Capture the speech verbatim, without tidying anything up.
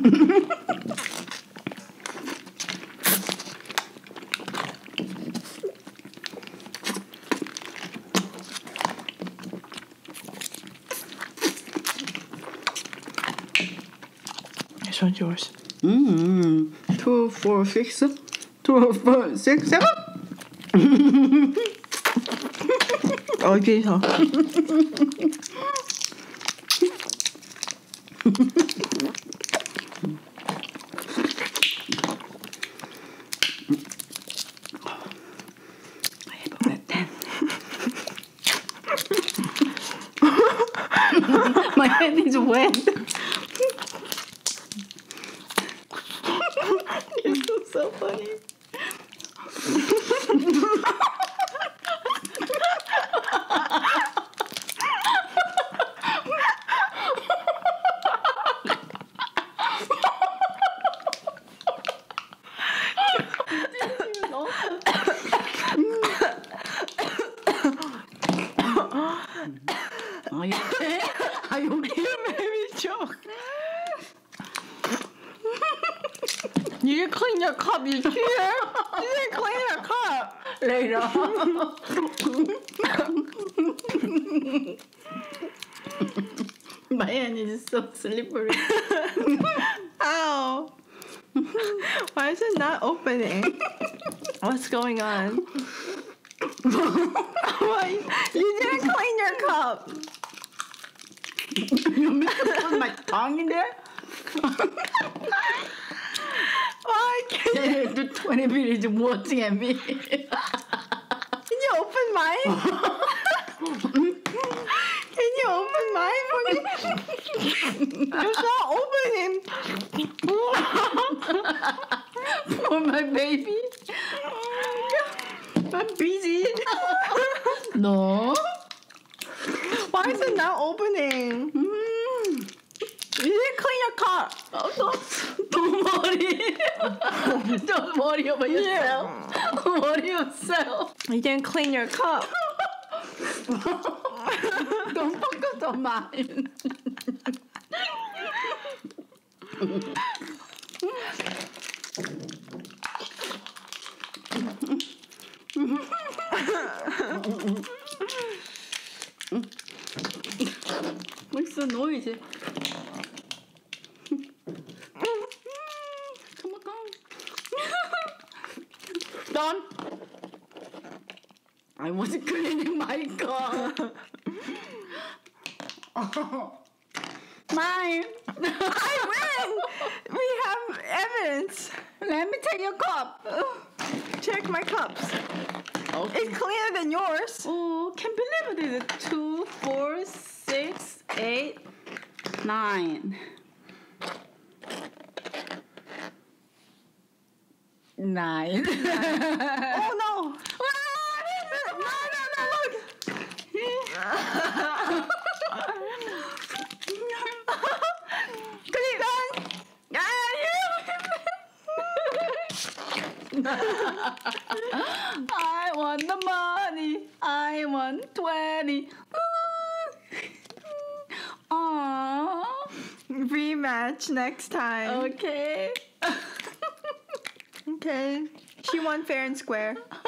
This one's yours. Mm. Two, four, six. Two, four, six, seven. 어디서? I have about ten. My hand is wet. You're so funny. Are you okay? Are you okay? You made me choke. You didn't clean your cup, you cheater. You didn't clean your cup. Later. My hand is so slippery. Ow. Why is it not opening? What's going on? Why? You didn't clean your cup. You want me to put my tongue in there? Why can't The twenty minutes watching at me. Can you open mine? Can you open mine for me? It's not opening. For my baby. I'm busy. No. Why is it not opening? Mm. You didn't clean your cup. Oh, don't, don't worry. Don't worry about yourself. Worry yourself. You didn't clean your cup. Don't focus on mine. What's the noise? Come on, come. Done. I was cleaning my car. Oh. Mine. I win. We have evidence. Let me take your cup. Check my cups. Okay. It's cleaner than yours. Oh, can't believe it. It's two, four, six, eight, nine. Nine. Oh no. No, no, no, look. Clean on. Ah, I want the money. I want twenty. Aww. you. Rematch next time. Okay. Okay. She won fair and square.